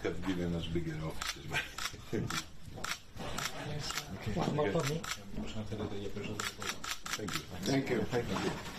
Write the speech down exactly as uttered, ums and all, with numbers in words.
have given us bigger offices. Okay. One more for me. Thank you. Thank you. Thank you.